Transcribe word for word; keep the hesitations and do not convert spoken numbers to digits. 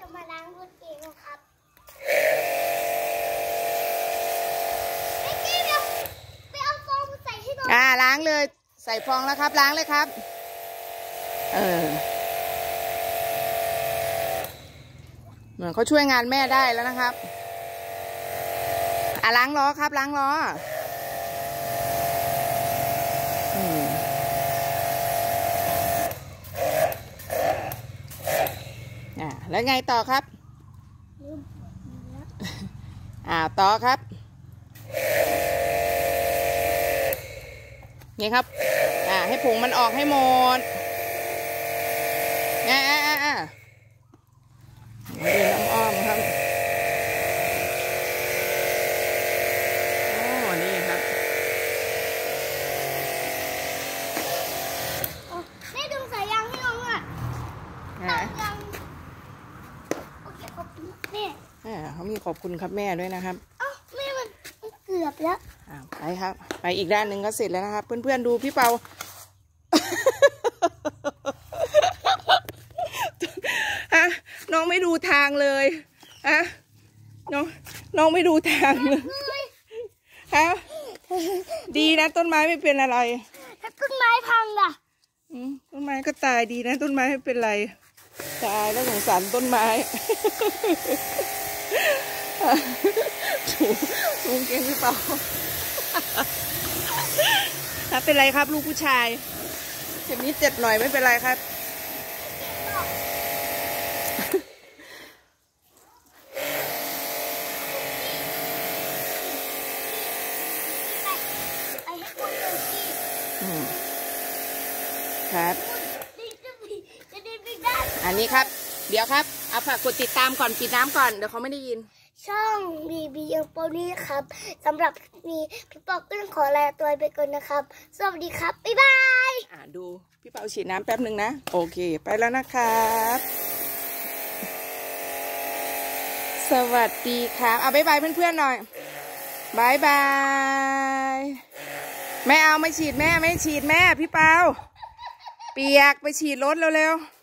มาล้างรถเองนะครับไปกี้เดี๋ยวไปเอาฟองมาใส่ให้ดูอ่าล้างเลยใส่ฟองแล้วครับล้างเลยครับเออเหมือนเขาช่วยงานแม่ได้แล้วนะครับอ่ะล้างล้อครับล้างล้ออืมอ่าแล้วไงต่อครับอ่าต่อครับนี่ครับอ่าให้ผงมันออกให้หมดอ่าอ่าอ่าอ่าเดินอ้อมๆครับโอ้นี่ครับแม่ดึงสายยางให้น้องอ่ะตัดยางโอเคขอบคุณแม่อ่าเขามีขอบคุณครับแม่ด้วยนะครับเอ้าแม่มันเกือบแล้วอ่าไปครับไปอีกด้านหนึ่งก็เสร็จแล้วนะครับเพื่อนๆดูพี่เปาอะน้องไม่ดูทางเลยอะน้องน้องไม่ดูทางเลยฮะดีนะต้นไม้ไม่เป็นอะไรถ้าต้นไม้พังล่ะต้นไม้ก็ตายดีนะต้นไม้ไม่เป็นไรตายแล้วสงสารต้นไม้ลุงเก่งพี่เปาถ้าเป็นไรครับลูกผู้ชายเจ็บนิดเจ็บหน่อยไม่เป็นไรครับครับอันนี้ครับเดี๋ยวครับเอาฝากกดติดตามก่อนปิดน้ำก่อนเดี๋ยวเขาไม่ได้ยินช่องบีบียังโปนี่ครับสำหรับนี้พี่ปอก็ต้องขอลาตัวไปก่อนนะครับสวัสดีครับบ๊ายบายอ่าดูพี่เปาฉีดน้ำแป๊บหนึ่งนะโอเคไปแล้วนะครับสวัสดีครับเอาบ๊ายบายเพื่อนๆหน่อยบ๊ายบายไม่เอาไม่ฉีดแม่ไม่ฉีดแม่พี่เปาเปียกไปฉีดรถเร็วๆ